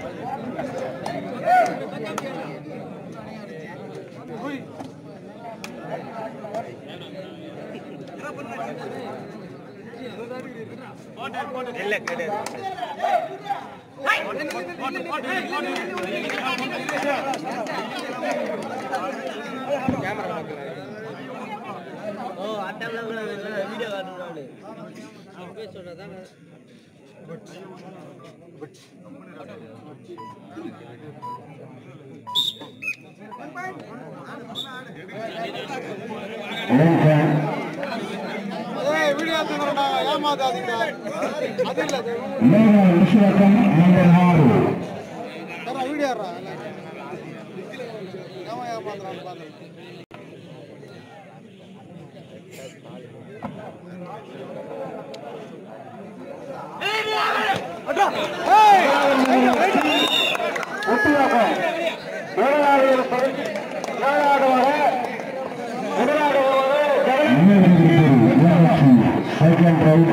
Second round,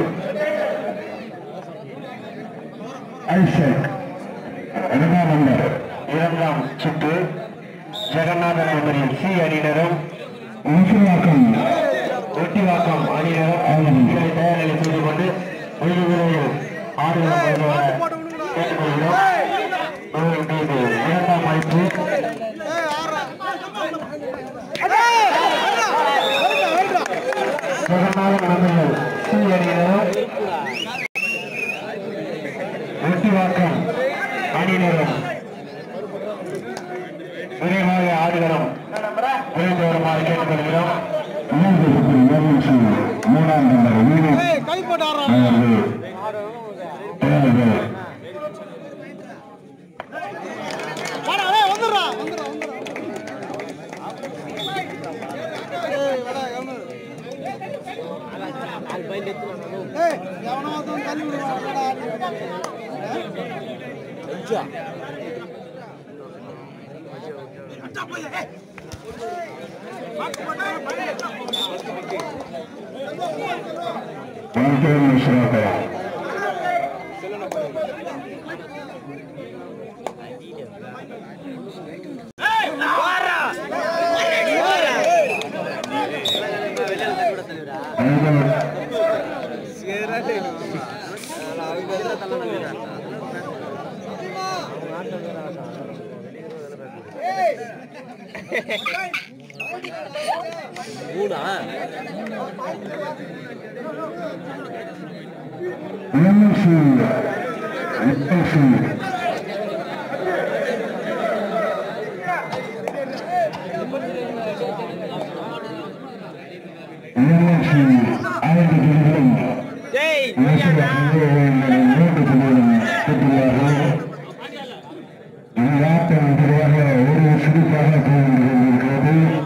Isaac, இரண்டாம் number இரண்டாம் சுற்று ஜெகநாதன் நம்பரில் சி அணியினரும் ஒட்டிவாக்கம் அணியினரும் தயார்நிலை செய்து கொண்டு ஓய்வு விலையில் ஆடுகளம் கேட்டுக்கொள்கிறோம். இரண்டாம் வாய்ப்பு ஜெகநாதன் நம்பரில் சி அணியினரும் ஒட்டிவாக்கம் அணியினரும் விரைவாக ஆடுகளம் விரைந்து வருமாறு கேட்டுக்கொள்கிறோம். மூணாம் நம்பர் ஒரு சிறுபாக போகிறது.